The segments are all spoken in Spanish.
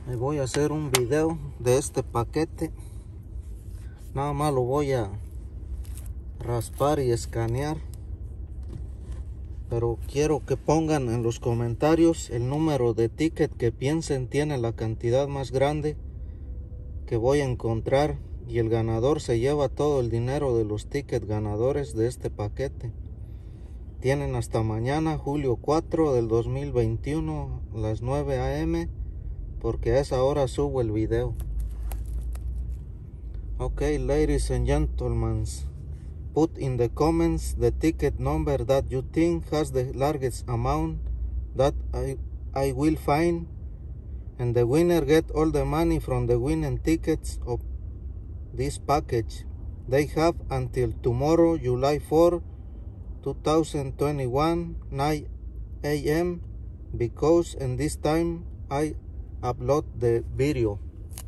Voy a hacer un video de este paquete. Nada más lo voy a raspar y escanear, pero quiero que pongan en los comentarios el número de ticket que piensen tiene la cantidad más grande que voy a encontrar, y el ganador se lleva todo el dinero de los tickets ganadores de este paquete. Tienen hasta mañana, julio 4 del 2021, las 9 AM, porque a esa hora subo el video. Okay, ladies and gentlemen, put in the comments the ticket number that you think has the largest amount that I will find, and the winner get all the money from the winning tickets of this package. They have until tomorrow, July 4, 2021, 9 AM, because in this time I upload the video.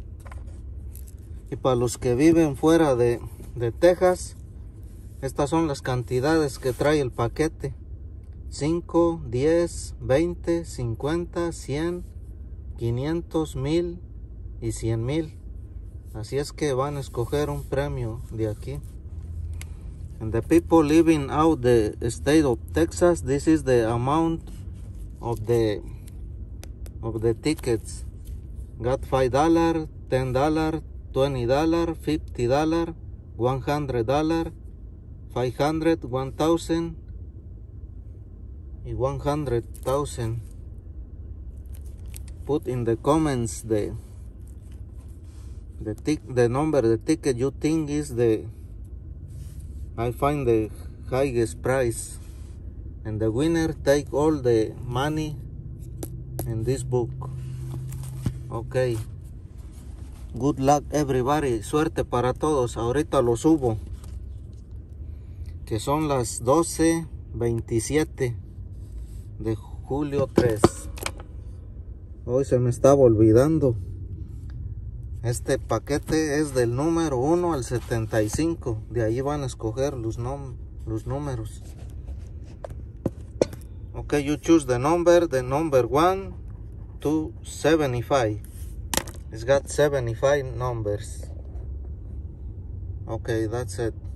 Y para los que viven fuera de Texas, estas son las cantidades que trae el paquete: 5, 10, 20, 50, 100, 500, 1000 y 100,000. Así es que van a escoger un premio de aquí. And the people living out the state of Texas, this is the amount of the tickets. Got $5, $10, $20, $50, $100, $500, $1,000 y $100,000. Put in the comments the number, the ticket you think is I find the highest price, and the winner take all the money in this book. Okay. Good luck everybody. Suerte para todos. Ahorita lo subo, que son las 12:27 de julio 3. Hoy se me estaba olvidando. Este paquete es del número 1 al 75. De ahí van a escoger los números. Okay, you choose the number 1 to 75. It's got 75 numbers. Okay, that's it.